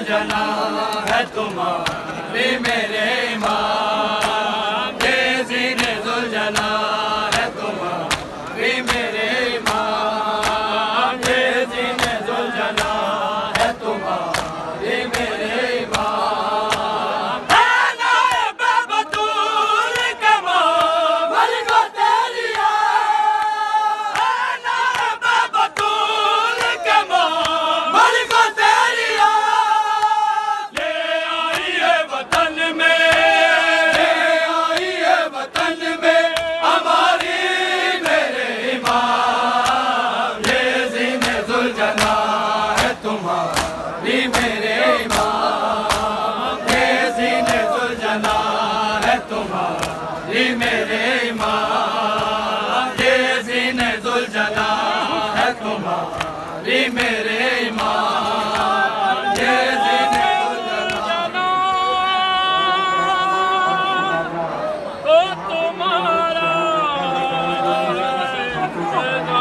जुलझना है तुम्हारी मेरे इमाम, ये सीने जुलझना है तुम्हारी मेरे इमाम, ये सीने जुलझना है तुम्हारी मेरे इमाम। है नायब बतूल के मोहम्मद को तेरी याद, है नायब बतूल के मोहम्मद को तेरी याद। ले आई है वतन में, ले आई है वतन में हमारी मेरे इमाम, ये सीने जुलझना है तुम्हारी मेरे इमाम, ये सीने जुलझना है तुम्हारी मेरे इमाम, ये सीने जुलझना है तुम्हारी मेरे इमाम, ये सीने जुलझना ओ तुम्हारा